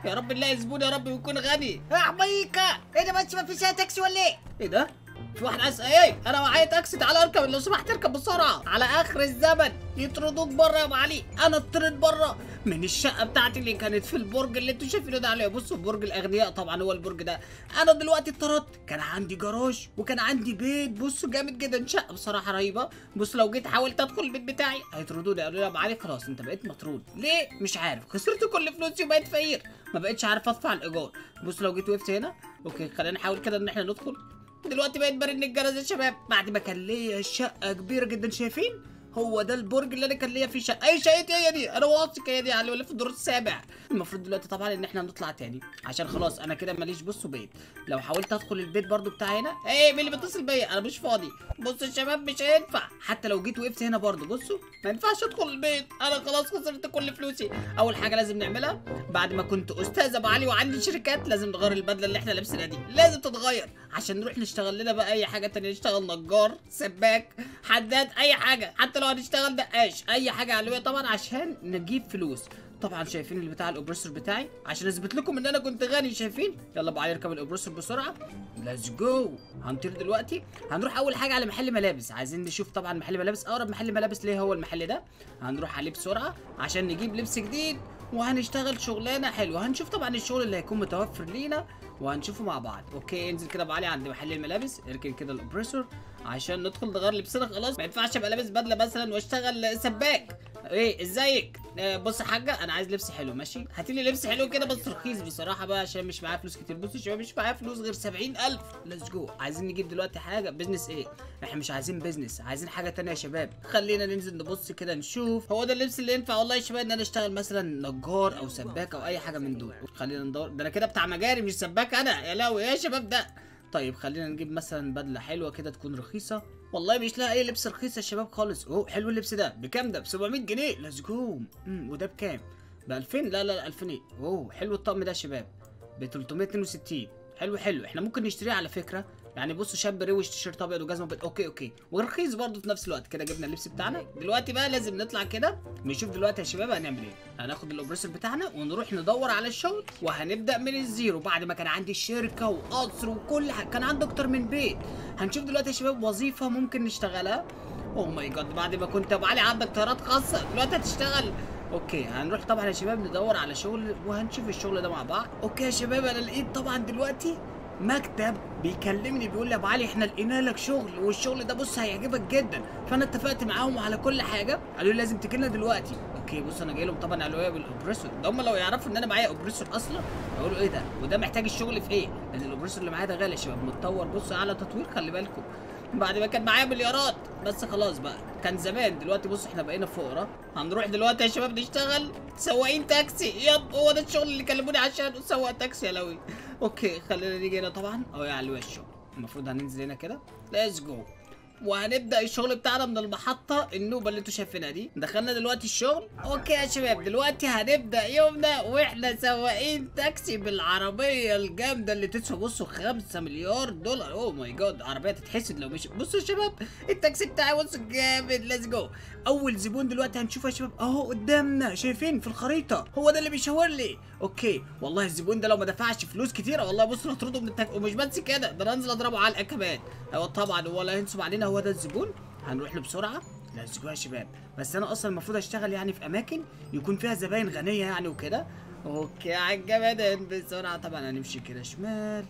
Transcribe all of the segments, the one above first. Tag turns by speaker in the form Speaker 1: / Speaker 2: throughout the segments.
Speaker 1: يا رب نلاقي زبون، يا رب يكون غني.
Speaker 2: حميكة ايه ده بس؟ ما فيش تاكسي ولا ايه؟
Speaker 1: ايه ده؟ في واحد عايز ايه؟ انا معايا تاكسي، تعالى اركب لو سمحت، اركب بسرعه على اخر الزمن. يطردوك بره يا ابو علي. انا اطرد بره من الشقه بتاعتي اللي كانت في البرج اللي انتوا شايفينه ده عليه. بصوا برج الاغنياء طبعا هو البرج ده. انا دلوقتي اتطردت. كان عندي جراج وكان عندي بيت، بصوا جامد جدا، شقه بصراحه رهيبه. بص لو جيت حاولت ادخل البيت بتاعي هيطردوني، قالوا لي يا ابو علي خلاص انت بقيت مطرود. ليه؟ مش عارف، خسرت كل فلوسي وبقيت فقير، ما بقتش عارف ادفع الايجار. بص لو جيت وقفت هنا، اوكي خلينا نحاول كده ان احنا ندخل. دلوقتي بقيت برن الجرس يا شباب، بعد ما كان ليا شقه كبيره جدا. شايفين؟ هو ده البرج اللي انا كان ليا فيه شقه. اي شقتي هي دي، انا واثق هي دي على اللي في الدور السابع. المفروض دلوقتي طبعا ان احنا نطلع تاني عشان خلاص انا كده ماليش بصوا بيت. لو حاولت ادخل البيت برضو بتاعي هنا، ايه مين اللي بيتصل بيا؟ انا مش فاضي. بصوا يا شباب مش هينفع، حتى لو جيت وقفت هنا برضو بصوا ما ينفعش ادخل البيت، انا خلاص خسرت كل فلوسي. اول حاجه لازم نعملها بعد ما كنت استاذ ابو علي وعندي شركات، لازم نغير البدله اللي احنا لابسينها دي، لازم تتغير عشان نروح نشتغل لنا بقى اي حاجه تانية. نشتغل نجار، سباك، حداد، اي حاجه، حتى لو هنشتغل دقاش، اي حاجه علويه طبعا عشان نجيب فلوس. طبعا شايفين اللي بتاع الاوبريسور بتاعي عشان اثبت لكم ان انا كنت غني. شايفين؟ يلا ابو علي اركب الاوبريسور بسرعه، ليتس جو. هنطير دلوقتي. هنروح اول حاجه على محل ملابس، عايزين نشوف طبعا محل ملابس، اقرب محل ملابس ليه هو المحل ده. هنروح عليه بسرعه عشان نجيب لبس جديد وهنشتغل شغلانه حلوه. هنشوف طبعا الشغل اللي هيكون متوفر لينا وهنشوفه مع بعض. اوكي انزل كده ابو علي عند محل الملابس، اركن كده الاوبريسور عشان ندخل نغير لبسنا. خلاص ما ينفعش ابقى لابس بدله مثلا واشتغل سباك. ايه ازيك؟ بص يا حاجه انا عايز لبس حلو، ماشي؟ هاتي لي لبس حلو كده بس رخيص بصراحه بقى عشان مش معايا فلوس كتير. بصوا يا شباب مش معايا فلوس غير 70,000. ليتس جو. عايزين نجيب دلوقتي حاجه بيزنس. ايه؟ احنا مش عايزين بيزنس، عايزين حاجه تانية يا شباب. خلينا ننزل نبص كده نشوف هو ده اللبس اللي ينفع والله يا شباب ان انا اشتغل مثلا نجار او سباك او اي حاجه من دول. خلينا ندور، ده انا كده بتاع مجاري مش سباك انا، يا لهوي ايه يا شباب ده. طيب خلينا نجيب مثلا بدله حلوه كده تكون رخيصه. والله مش لاقي اي لبس رخيص يا شباب خالص. اوه حلو اللبس ده. بكام ده؟ ب 700 جنيه. ليتس جو. وده بكام؟ ب 2000. لا 2000 ايه؟ اوه حلو الطقم ده يا شباب ب 362. حلو حلو، احنا ممكن نشتريه على فكره. يعني بصوا شاب روش تيشيرت ابيض وجزمه بيض. اوكي ورخيص برضه في نفس الوقت. كده جبنا اللبس بتاعنا. دلوقتي بقى لازم نطلع كده نشوف دلوقتي يا شباب هنعمل ايه. هناخد الاوبريسور بتاعنا ونروح ندور على الشغل وهنبدا من الزيرو. بعد ما كان عندي شركه وقصر وكل حاجه، كان عندي اكتر من بيت. هنشوف دلوقتي يا شباب وظيفه ممكن نشتغلها. اوه ماي جاد، بعد ما كنت ابو علي عندك طيارات خاصه دلوقتي هتشتغل. اوكي هنروح طبعا يا شباب ندور على شغل وهنشوف الشغل ده مع بعض. اوكي يا شباب انا لقيت طبعا دلوقتي مكتب بيكلمني بيقول لي يا ابو علي احنا لقينا لك شغل والشغل ده بص هيعجبك جدا. فانا اتفقت معاهم على كل حاجه، قالوا لي لازم تجي لنا دلوقتي. اوكي بص انا جاي لهم طبعا علويه بالاوبريسور ده. هم لو يعرفوا ان انا معايا اوبريسور اصلا هيقولوا ايه ده وده محتاج الشغل في ايه، لان الاوبريسور اللي معايا ده غالي يا شباب، متطور بص على تطوير. خلي بالكم بعد ما كان معايا مليارات بس خلاص بقى كان زمان. دلوقتي بص احنا بقينا فقراء. هنروح دلوقتي يا شباب نشتغل سواقين تاكسي. يب هو ده الشغل اللي كلموني عشان سواق تاكسي يا لوي. اوكي خلينا نيجي هنا طبعا اهو يا علوي الشغل. المفروض هننزل هنا كده. ليتس جو. وهنبدا الشغل بتاعنا من المحطه النوبه اللي انتوا شايفينها دي. دخلنا دلوقتي الشغل. اوكي يا شباب دلوقتي هنبدا يومنا واحنا سواقين تاكسي بالعربيه الجامده اللي تسوى بصوا 5 مليار دولار. اوه ماي جاد، عربيه تتحسد لو مشي. بصوا يا شباب التاكسي بتاعي بصوا جامد. ليتس جو. اول زبون دلوقتي هنشوفه يا شباب اهو قدامنا، شايفين في الخريطه هو ده اللي بيشاور لي. اوكي والله الزبون ده لو ما دفعش فلوس كتيره والله بصوا نطرده من التاكسي. ومش بس كده ده انا انزل اضربه علقه كمان. ايوه طبعا ولا ينصب علينا، هو ده الزبون. هنروح له بسرعه. ليتس جو يا شباب. بس انا اصلا المفروض اشتغل يعني في اماكن يكون فيها زباين غنيه يعني وكده. اوكي على الجمدان بسرعه. طبعا هنمشي كده شمال.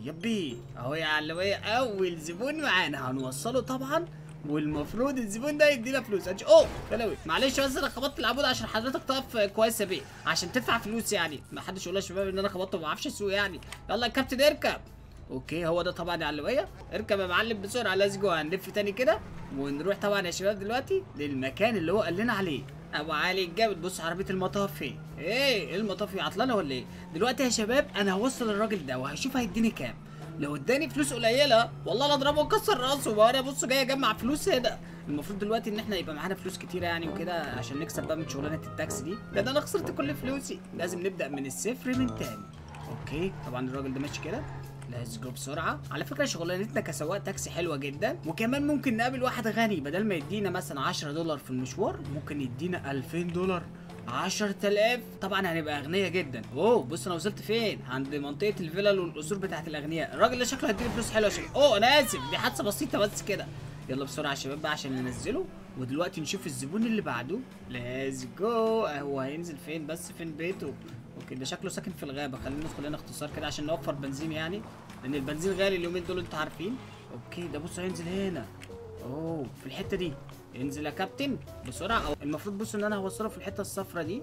Speaker 1: يبي اهو يا علويه اول زبون معانا هنوصله طبعا. والمفروض الزبون ده يدينا فلوس. اوه يا معلش بس انا خبطت العمود عشان حضرتك تقف كويس يا بيه عشان تدفع فلوس. يعني ما حدش يقول يا شباب ان انا خبطت وما بعرفش اسوق يعني. يلا يا كابتن اركب. اوكي هو ده طبعا يا علويه. اركب يا معلم بسرعه. ليتس جو. هنلف تاني كده ونروح طبعا يا شباب دلوقتي للمكان اللي هو قال لنا عليه. ابو علي الجامد. بص عربيه المطاف فين؟ ايه المطاف عطلانه ولا ايه؟ دلوقتي يا شباب انا هوصل الراجل ده وهشوف هيديني كام. لو اداني فلوس قليله والله لا اضربه واكسر راسه. وانا بص جاي اجمع فلوس هنا. المفروض دلوقتي ان احنا يبقى معانا فلوس كتيره يعني وكده عشان نكسب بقى من شغلانه التاكسي دي. ده انا خسرت كل فلوسي. لازم نبدا من الصفر من تاني. اوكي طبعا الراجل ده ماشي كده. ليتس جو بسرعه. على فكره شغلانتنا كسواق تاكسي حلوه جدا. وكمان ممكن نقابل واحد غني بدل ما يدينا مثلا 10 دولار في المشوار ممكن يدينا 2000 دولار. 10,000 طبعا هنبقى اغنياء جدا. اوه بص انا وصلت فين؟ عند منطقه الفلل والقصور بتاعت الاغنياء. الراجل ده شكله هيديني فلوس حلوه يا شباب. اوه انا اسف دي حادثه بسيطه بس كده. يلا بسرعه يا شباب بقى عشان ننزله، ودلوقتي نشوف الزبون اللي بعده. ليتس جو. هو هينزل فين بس؟ فين بيته؟ اوكي ده شكله ساكن في الغابه. خلينا ندخل هنا اختصار كده عشان نوفر بنزين يعني، لان البنزين غالي اليومين دول انتوا عارفين. اوكي ده بص هينزل هنا. اوه في الحته دي. انزل يا كابتن بسرعه. او المفروض بصوا ان انا هوصله في الحته الصفرا دي.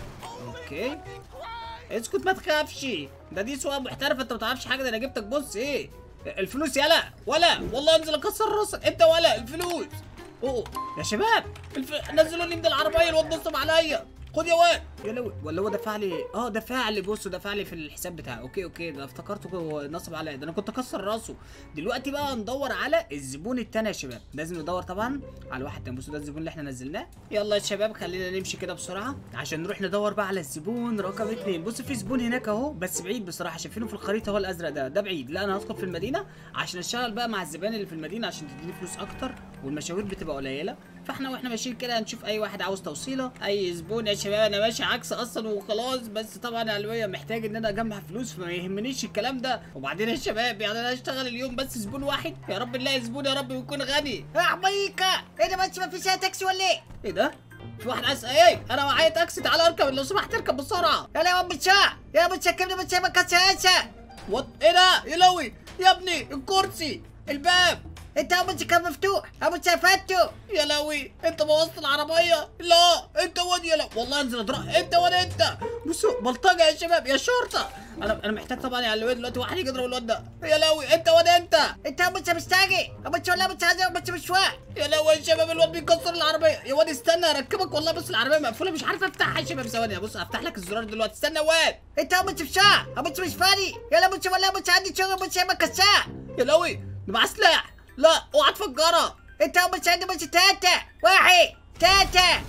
Speaker 1: اوكي اسكت ما تخافش، دي سواقه محترفه انت ما تعرفش حاجه. ده انا جبتك. بص ايه الفلوس يلا ولا والله انزل اكسر راسك انت ولا الفلوس. اوه يا شباب نزلوني من العربيه الواد نصب عليا. خد يا واد. يا لو ولا هو دفع لي؟ دفع لي. بصوا دفع لي في الحساب بتاعي. اوكي ده افتكرته هو نصب عليا. ده انا كنت اكسر راسه. دلوقتي بقى ندور على الزبون التاني يا شباب. لازم ندور طبعا على واحد تاني. بصوا ده الزبون اللي احنا نزلناه. يلا يا شباب خلينا نمشي كده بسرعه عشان نروح ندور بقى على الزبون رقم 2. بصوا في زبون هناك اهو بس بعيد بصراحه. شايفينه في الخريطه هو الازرق ده بعيد. لا انا هدخل في المدينه عشان اشتغل بقى مع الزبائن اللي في المدينه عشان تديني فلوس اكتر، والمشاوير بتبقى قليله. فاحنا واحنا ماشيين كده هنشوف اي واحد عاوز توصيله، اي زبون يا شباب. انا ماشي عكس اصلا وخلاص، بس طبعا علوية محتاج ان انا اجمع فلوس فما يهمنيش الكلام ده. وبعدين يا شباب يعني انا اشتغل اليوم بس زبون واحد؟ يا رب نلاقي زبون يا رب ويكون غني.
Speaker 2: يا حميكة ايه ده بس ما فيش تاكسي ولا ايه؟
Speaker 1: ايه ده؟ في واحد عايز ايه؟ انا معايا تاكسي تعالى اركب لو سمحت اركب بسرعه.
Speaker 2: يلا يا ام بتشا يا بتشكلني بتشا ما كسرتها.
Speaker 1: وات ايه ده؟ يا لوي يا ابني الكرسي الباب.
Speaker 2: انت ابو كان مفتوح ابو فتو.
Speaker 1: يا لوي انت بوظت العربيه. لا انت واد يا لا والله انزل اضرب انت واد انت. بصوا بلطجه يا شباب يا شرطه. انا محتاج طبعا يا علوي دلوقتي واحد يجي يضرب الواد ده. يا لوي انت واد انت
Speaker 2: ابو مستعجل ابو ولا ابو ابو مشواق.
Speaker 1: يا لوي يا شباب الواد بيكسر العربيه. يا واد استنى اركبك والله. بص العربيه مقفوله مش عارف افتحها يا شباب. ثواني بص هفتح لك الزرار دلوقتي. استنى يا واد.
Speaker 2: انت ابو مشا ابو مش فاضي. يلا ابو ولا ابو عندي شغل ابو ما كسر.
Speaker 1: يا لوي معاه سلاح. لا اوعى تفجرها.
Speaker 2: انت ابو عندي ابو تاتا واحد تاتا.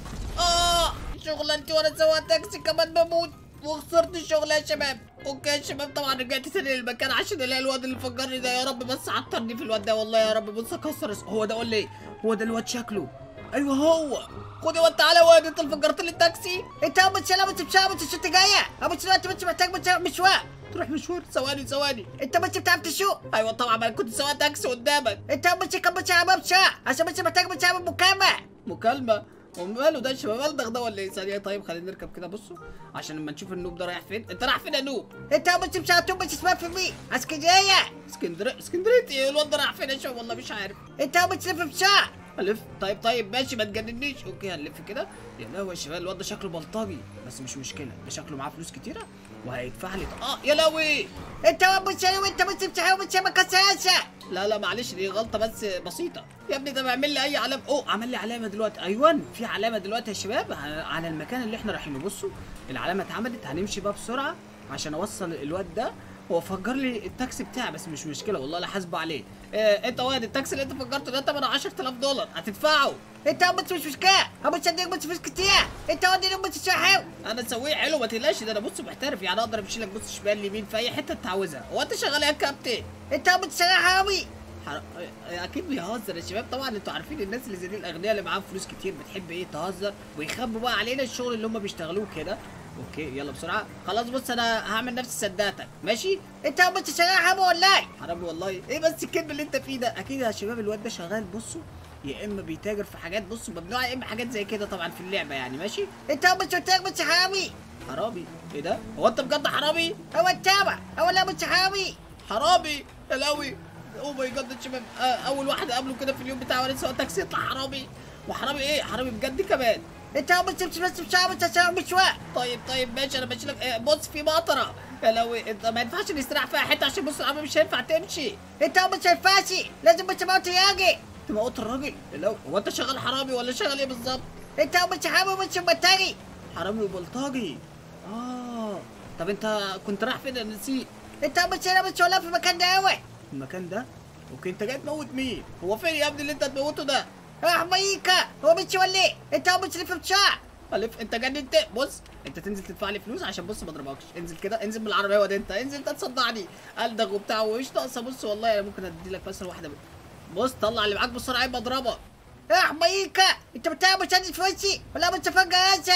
Speaker 1: شغلانتي وانا سواق تاكسي كمان بموت وخسرت الشغل يا شباب. اوكي يا شباب طبعا رجعت تاني للمكان عشان الاقي الواد اللي فجرني ده. يا رب بس عطرني في الواد ده والله يا رب. بص اكسر هو ده ولا ايه؟ هو ده الواد شكله. ايوه هو. خد يا واد تعالى يا واد انت اللي فجرت لي التاكسي.
Speaker 2: انت ابو ابو ابو شو جايه ابو دلوقتي مش محتاج مشوار.
Speaker 1: تروح مشوار؟ ثواني.
Speaker 2: انت بتعرف تسوق؟
Speaker 1: ايوه طبعا ما كنت سواق تاكسي قدامك.
Speaker 2: انت كم عشان محتاج
Speaker 1: مكالمه. وماله ده شباب بلدغ ده ولا ايه؟ ثانيه طيب خلينا نركب كده. بصوا عشان لما نشوف النوب ده رايح فين. انت رايح فين يا نوب؟
Speaker 2: انت مش اسمها في مين؟ اسكندريه.
Speaker 1: اسكندريه ايه؟ الواد ده رايح فين يا شباب والله مش عارف.
Speaker 2: انت بتلف بشعر.
Speaker 1: الف طيب ماشي ما تجننيش. اوكي هنلف كده. يا لهوي يا شباب الواد ده شكله بلطجي بس مش مشكله. ده شكله معاه فلوس كتيره وهيدفع لي. يا لهوي.
Speaker 2: انت وانت ما كسرش.
Speaker 1: لا معلش دي غلطه بس بسيطه يا ابني. ده بيعمل لي اي علامه. عمل لي علامه دلوقتي. ايوه في علامه دلوقتي يا شباب على المكان اللي احنا رايحينه. بصوا العلامه اتعملت. هنمشي بقى بسرعه عشان اوصل الواد ده. هو فجر لي التاكسي بتاعي بس مش مشكله والله لا حاسبه عليه. انت واد التاكسي اللي انت فجرته ده ثمنه $10,000 هتدفعه.
Speaker 2: انت مش مشكله ابو صدق مش فلوس كتير. انت واد مش شحاو.
Speaker 1: انا سويه حلو ما تقلقش. ده انا بص محترف يعني اقدر امشي لك بص شمال يمين في اي حته انت عاوزها. هو انت شغال ايه يا كابتن؟
Speaker 2: انت مش حرامي.
Speaker 1: اكيد بيهزر يا شباب. طبعا انتوا عارفين الناس اللي زي دي الاغنياء اللي معاهم فلوس كتير بتحب ايه تهزر ويخبوا بقى علينا الشغل اللي هم بيشتغلوه كده. اوكي يلا بسرعه. خلاص بص انا هعمل نفسي صدقتك ماشي.
Speaker 2: انت مش حرامي والله.
Speaker 1: حرامي والله ايه بس الكذب اللي انت فيه ده؟ اكيد يا شباب الواد ده شغال بصوا يا اما بيتاجر في حاجات بصوا ممنوعه يا اما حاجات زي كده طبعا في اللعبه يعني ماشي.
Speaker 2: انت مش حرامي.
Speaker 1: حرامي ايه ده؟ هو انت بجد حرامي؟
Speaker 2: هو التابع هو لا مش حرامي.
Speaker 1: حرامي يا لهوي. اوه ماي جاد يا شباب. اول واحد اقابله كده في اليوم بتاعي وانا سواق تاكسي يطلع حرامي. وحرامي ايه؟ حرامي بجد كمان.
Speaker 2: انت مش واقع.
Speaker 1: طيب ماشي انا ماشي لك. بص في مطره يا لهوي. انت ما ينفعش نستراح فيها حته عشان بص العربيه مش هينفع تمشي.
Speaker 2: انت مش هينفعش لازم تموت ياجي.
Speaker 1: تموت الراجل؟ لو هو انت شغال حرامي ولا شغال ايه بالظبط؟
Speaker 2: انت مش حرامي مش بلطجي.
Speaker 1: حرامي وبلطجي. طب انت كنت رايح فين؟ انا نسيت.
Speaker 2: انت مش ولا في المكان ده قوي.
Speaker 1: المكان ده؟ اوكي انت جاي تموت مين؟ هو فين يا ابني اللي انت تموته ده؟
Speaker 2: حميكة هو مش ولا ايه؟ انت مش لف بشعر.
Speaker 1: الف انت جننت. بص انت تنزل تدفع لي فلوس عشان بص ما اضربكش. انزل كده انزل بالعربيه واد انت انزل انت تصدعني الدغ وبتاع ومش ناقصه. بص والله انا ممكن ادي لك مثلا واحده بص طلع اللي معاك بسرعه عيب اضربك.
Speaker 2: حميكة انت بتعمل مش عندي في وشي ولا مش فجأة.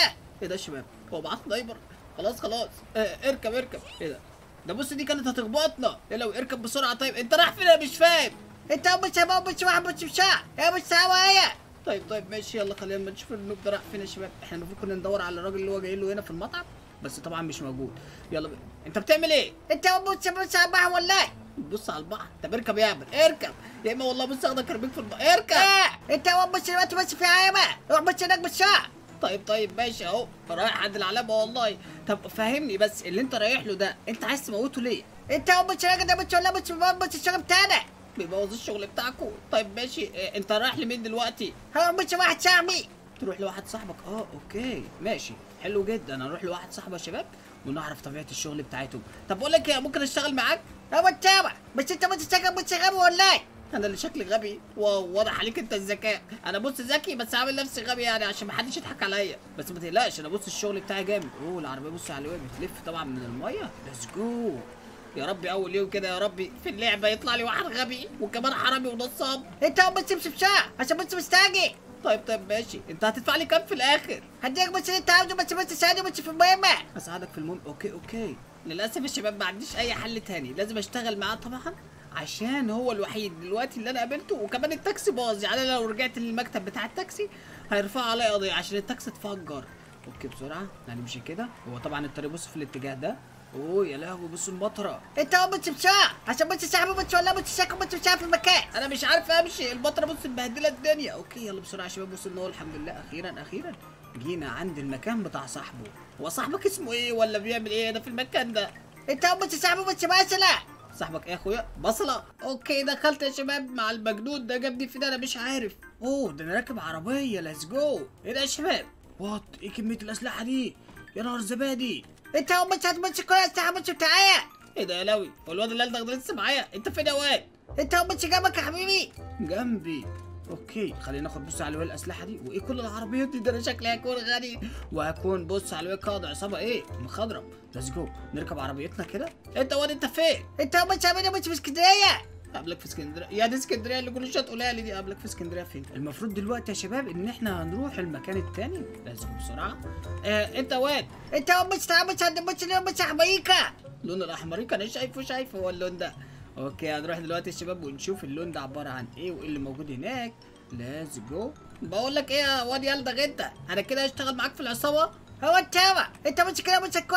Speaker 1: ايه ده يا شباب؟ هو بعت دايبر. خلاص اركب ايه ده بص دي كانت هتخبطنا. يا لو اركب بسرعه. طيب انت رايح فين؟ انا مش فاهم.
Speaker 2: انت مش هبقى مش واحد مش مشاع يا مش هوايا.
Speaker 1: طيب ماشي يلا خلينا نشوف النوب ده راح فين يا شباب. احنا المفروض كنا ندور على الراجل اللي هو جاي له هنا في المطعم، بس طبعا مش موجود. يلا بينا. انت بتعمل ايه؟
Speaker 2: انت مش هبقى والله.
Speaker 1: بص على البحر. طب اركب يا عبد اركب، يا اما والله بص اخدك ارميك في البحر. اركب.
Speaker 2: انت مش الوقت ماشي في عيبه. روح مش هناك مشاع.
Speaker 1: طيب ماشي اهو رايح عند العلامه والله. طب فهمني بس اللي انت رايح له ده انت عايز تموته ليه؟
Speaker 2: انت مش راجل ده مش ولا مش الشغل بتاعنا.
Speaker 1: بيبوظ الشغل بتاعكم. طيب ماشي انت رايح لمين دلوقتي؟
Speaker 2: هو مش واحد صاحبي.
Speaker 1: تروح لواحد صاحبك. اوكي ماشي حلو جدا. هنروح لواحد صاحبه يا شباب ونعرف طبيعه الشغل بتاعتهم. طب بقول لك ايه، ممكن اشتغل معاك؟
Speaker 2: هو التابع بس انت مش شغال مش غبي والله.
Speaker 1: انا اللي شكلي غبي؟ واو واضح عليك انت الذكاء. انا بص ذكي بس عامل نفسي غبي يعني عشان محدش يضحك عليا. بس ما تقلقش انا بص الشغل بتاعي جامد. العربيه بص على الواد بتلف طبعا من الميه. ليتس جو. يا ربي اول يوم كده يا ربي في اللعبه يطلع لي واحد غبي وكمان حرامي ونصاب.
Speaker 2: انت مش مشاع عشان مش مستعجل.
Speaker 1: طيب ماشي. انت هتدفع لي كام في الاخر؟
Speaker 2: هديك بس اللي انت عاوزه بس تساعدني بس في المهمه.
Speaker 1: اساعدك في المهم. اوكي. للاسف يا شباب ما عنديش اي حل تاني، لازم اشتغل معاه طبعا عشان هو الوحيد دلوقتي اللي انا قابلته. وكمان التاكسي باظ، يعني انا لو رجعت للمكتب بتاع التاكسي هيرفعوا عليا قضيه عشان التاكسي اتفجر. اوكي بسرعه هنمشي كده. هو طبعا الطريق بص في الاتجاه ده. يا لهوي بص المطره.
Speaker 2: انت مش مشاع عشان مش صاحبي مش ولا مش شاكو مش مشاع في المكان.
Speaker 1: انا مش عارف امشي، المطره بص مبهدله الدنيا. اوكي يلا بسرعه يا شباب. وصلنا اهو الحمد لله. اخيرا جينا عند المكان بتاع صاحبه. هو صاحبك اسمه ايه ولا بيعمل ايه هنا في المكان ده؟
Speaker 2: انت مش صاحبي مش بصله.
Speaker 1: صاحبك ايه يا اخويا؟ بصله. اوكي دخلت يا شباب مع المجنون ده جابني في ده انا مش عارف. ده انا راكب عربيه. ليتس جو. ايه ده يا شباب؟ ايه كميه الاسلحه دي؟ يا نهار زبادي.
Speaker 2: انت مش كل الساعه مش بتاعي.
Speaker 1: ايه ده يا لوي؟ هو الواد اللي ده لسه معايا؟ انت فين يا واد؟
Speaker 2: انت مش جنبك يا حبيبي.
Speaker 1: جنبي. اوكي خلينا ناخد بص على الاسلحه دي. وايه كل العربيات دي؟ ده انا شكلي هكون غني وهكون بص على قائد عصابه مخضرم. ليتس جو. نركب عربيتنا كده. انت واد انت فين؟
Speaker 2: انت مش عامل مش في اسكندريه.
Speaker 1: قبلك في اسكندريه؟ يا دي اسكندريه اللي كل شويه تقولها لي دي. قبلك في اسكندريه فين؟ المفروض دلوقتي يا شباب ان احنا هنروح المكان التاني. لازم بسرعه. انت واد.
Speaker 2: انت مش عند مش امريكا.
Speaker 1: اللون الاحمريكا انا شايفه هو اللون ده. اوكي هنروح دلوقتي يا شباب ونشوف اللون ده عباره عن ايه وايه اللي موجود هناك. ليتس جو. بقول لك ايه يا واد يلدغ انت، انا كده هشتغل معاك في العصابه.
Speaker 2: هو التابع انت مش كده مش هتكون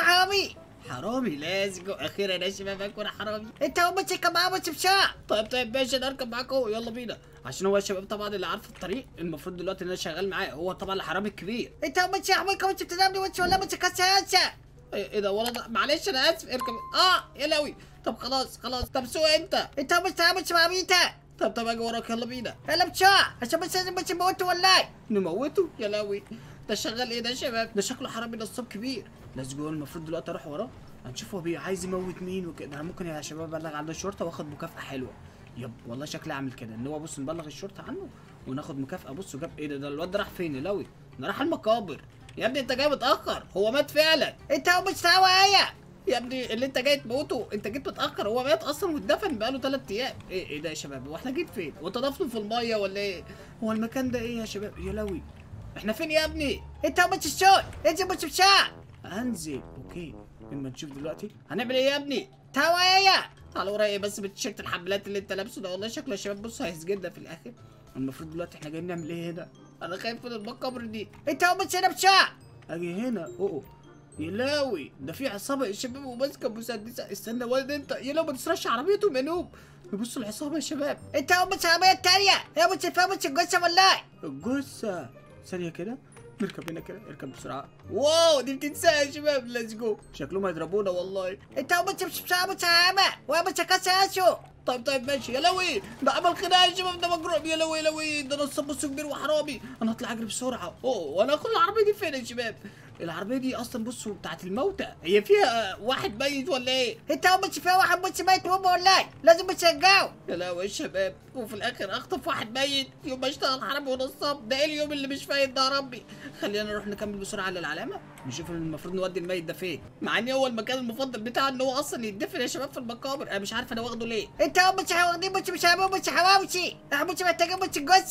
Speaker 1: حرامي. ليتس جو. اخيرا يا شباب هكون حرامي.
Speaker 2: انت مش كمان مش مشاع.
Speaker 1: طيب ماشي انا اركب معاك اهو. يلا بينا. عشان هو الشباب طبعا اللي عارف الطريق. المفروض دلوقتي ان انا شغال معاه. هو طبعا الحرامي الكبير.
Speaker 2: انت مش امريكا مش بتنامني مش ولا مش كاساسه.
Speaker 1: ايه ده ولا معلش انا اسف. اركب. يا لوي. طب خلاص. طب سوق انت
Speaker 2: مش مع ميتا.
Speaker 1: طب اجي وراك. يلا بينا.
Speaker 2: يلا مشاع عشان مش نموته والله.
Speaker 1: نموته؟ يا لوي ده شغال ايه ده يا شباب؟ ده شكله حرامي نصاب كبير. ليتس جو. المفروض دلوقتي اروح وراه هنشوف هو عايز يموت مين وكده. انا ممكن يا شباب ابلغ عنده الشرطه واخد مكافاه حلوه. والله شكلي اعمل كده ان هو بص نبلغ الشرطه عنه وناخد مكافاه. بص جاب ايه ده الواد ده راح فين يا لوي؟ ده راح المقابر. يا ابني انت جاي متاخر. هو مات فعلا.
Speaker 2: انت مش هوايا
Speaker 1: يا ابني اللي انت جاي تموته انت جيت متاخر. هو مات اصلا واتدفن بقاله 3 ايام. ايه ده يا شباب؟ هو احنا جيت فين؟ وانت دفنه في الميه ولا ايه؟ هو المكان ده ايه يا شباب؟ يا لوي احنا فين يا ابني؟
Speaker 2: انت مش الشغل انت مش مشاع.
Speaker 1: هنزل. اوكي اما نشوف دلوقتي هنعمل ايه يا ابني؟
Speaker 2: هوايا
Speaker 1: تعال ورايا بس بالتيشيرت الحملات اللي انت لابسه ده. والله شكله يا شباب بص هيسجدنا في الاخر. المفروض دلوقتي احنا جايين نعمل ايه هنا؟ انا خايف من المقابر دي.
Speaker 2: انت مش هنا مشاع.
Speaker 1: اجي هنا. يا لوي ده في عصابه يا شباب وماسكه مسدسه. استنى ولد انت. يا لو ما تسرقش عربيتهم يا نوب. بصوا العصابه يا شباب.
Speaker 2: انت مش عربيه التانيه. يا مش فاهم مش الجثه والله.
Speaker 1: الجثه. ثانيه كده. نركب هنا كده. اركب بسرعه. واو دي بتنسى يا شباب. ليتس جو. شكلهم هيضربونا والله.
Speaker 2: انت مش مشاع مش عامه ومش كاساسو.
Speaker 1: طيب ماشي. يا لوي ده عمل خناقه يا شباب. ده مجروح. يا لوي ده نصاب بص كبير وحرامي. انا هطلع اجري بسرعه. وانا اخد العربيه دي فين يا شباب؟ العربيه دي اصلا بصوا بتاعت الموتى. هي فيها واحد ميت ولا ايه؟
Speaker 2: انت مش فيها واحد مش ميت والله. لازم تشجعه.
Speaker 1: يا لهوي يا شباب. وفي الاخر اخطف واحد ميت يوم ما اشتغل حرامي ونصاب. ده ايه اليوم اللي مش فايت ده يا ربي؟ خلينا نروح نكمل بسرعه على العلامه نشوف المفروض نودي الميت ده فين. مع ان هو المكان المفضل بتاعه ان هو اصلا يتدفن يا شباب في المقابر. انا مش عارف انا واخده ليه.
Speaker 2: انت مش واخدين مش حوامشي. احنا مش محتاجين مش الجثه.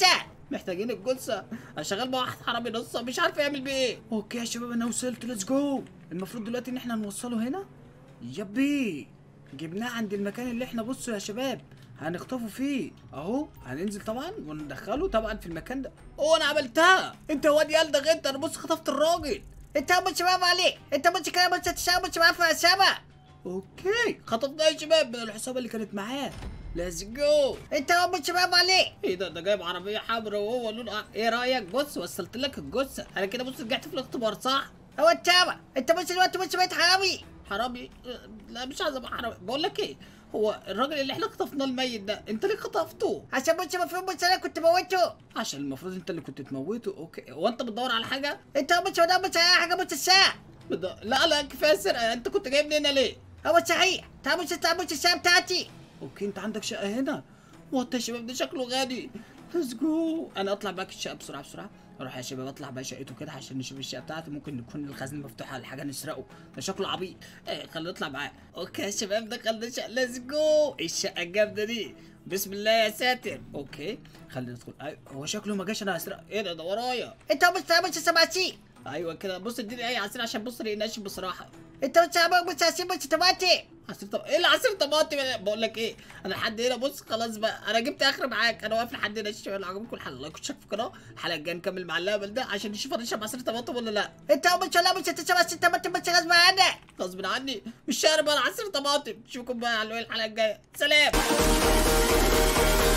Speaker 1: محتاجين الجثه. انا شغال مع واحد حرامي نص مش عارف يعمل بيه ايه. اوكي يا شباب انا وصلت، ليتس جو. المفروض دلوقتي ان احنا نوصله هنا. يبي جبناه عند المكان اللي احنا بصوا يا شباب هنخطفه فيه اهو. هننزل طبعا وندخله طبعا في المكان ده. انا عملتها. انت واد يالدغ انت، انا بص خطفت الراجل.
Speaker 2: انت مش برافو عليك، انت مش كده مش هتشتغل مش معاه في العصابه.
Speaker 1: اوكي خطفناه يا شباب من العصابه اللي كانت معاه. ليتس جو.
Speaker 2: انت مش برافو عليك.
Speaker 1: ايه ده جايب عربيه حمراء وهو لونه ايه رايك؟ بص وصلت لك الجثه انا كده. بص رجعت في الاختبار صح؟
Speaker 2: هو التابع انت مش الوقت مش بقيت حرامي.
Speaker 1: حرامي؟ لا مش عايز ابقى حرامي. بقول لك ايه، هو الراجل اللي احنا خطفناه الميت ده انت ليه خطفته؟
Speaker 2: عشان مش المفروض مش انا كنت موته.
Speaker 1: عشان المفروض انت اللي كنت تموته. اوكي هو انت بتدور على حاجه؟
Speaker 2: انت مش على حاجه مش الساعه.
Speaker 1: لا كفايه سرقه. انت كنت جايبني هنا ليه؟
Speaker 2: هو صحيح مش الساعه بتاعتي.
Speaker 1: اوكي انت عندك شقه هنا. وات يا شباب ده شكله غالي. ليتس جو. انا اطلع باك الشقه بسرعه. اروح يا شباب اطلع بقى شقته كده عشان نشوف الشقه بتاعته. ممكن يكون الخزنه مفتوحه ولا حاجه نسرقه. ده شكله عبيط. خلينا نطلع معاه. اوكي يا شباب دخلنا الشقه. ليتس جو. الشقه الجامده دي. بسم الله يا ساتر. اوكي خلينا ندخل. هو شكله ما جاش. انا هسرق. ايه ده ورايا.
Speaker 2: انت مش سمعتي.
Speaker 1: ايوه كده. بص اديني اي عصير عشان بص لي ناشف بصراحه.
Speaker 2: انت مش طماطم.
Speaker 1: عصير طماطم؟ ايه اللي عصير طماطم؟ بقول لك ايه، انا لحد هنا. بص خلاص بقى انا جبت اخر معاك. انا واقف لحد هنا. الشباب لو عجبكم الحلقه لايك واشترك في القناه. الحلقه الجايه نكمل مع اللعبه ده عشان نشوف هنشرب عصير طماطم ولا لا.
Speaker 2: انت مش هتشرب عصير طماطم مش غصب عنك.
Speaker 1: غصب عني مش شارب انا عصير طماطم. اشوفكم بقى على الحلقه الجايه. سلام.